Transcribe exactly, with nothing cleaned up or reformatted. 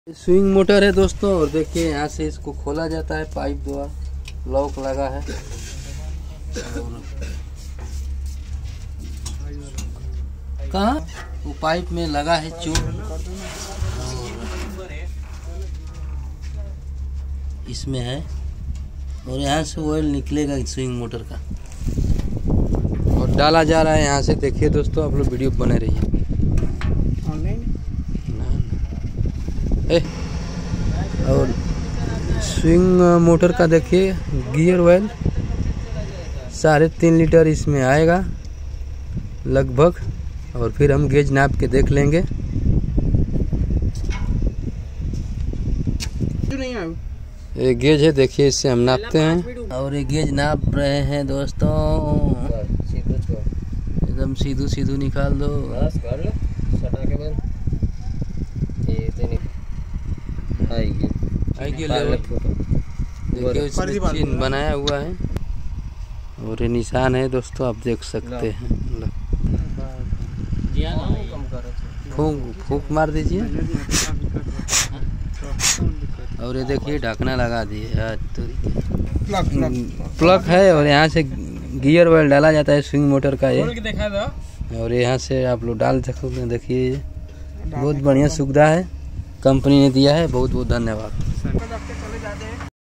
Swing motor है दोस्तों, और देखिए यहाँ से इसको खोला जाता है, पाइप द्वारा लॉक लगा है। कहाँ वो पाइप में लगा है चूक, इसमें है, और यहाँ से ऑयल निकलेगा स्विंग मोटर का और डाला जा रहा है यहाँ से। देखिए दोस्तों, आप लोग वीडियो बने रहिए। और स्विंग मोटर का देखिए गियर ऑयल साढ़े तीन लीटर इसमें आएगा लगभग, और फिर हम गेज नाप के देख लेंगे। ये गेज है, देखिए इससे हम नापते हैं, और ये गेज नाप रहे हैं दोस्तों। एकदम सीधू सीधू निकाल दो। देखिए चिन्ह बनाया हुआ है, और ये निशान है दोस्तों, आप देख सकते हैं। फूंक फूंक मार दीजिए, और ये देखिए ढकना लगा दिए। प्लग है, और यहाँ से गियर ऑयल डाला जाता है स्विंग मोटर का ये, और यहाँ से आप लोग डाल सकते हैं। देखिए बहुत बढ़िया सुविधा है, कंपनी ने दिया है। बहुत बहुत धन्यवाद।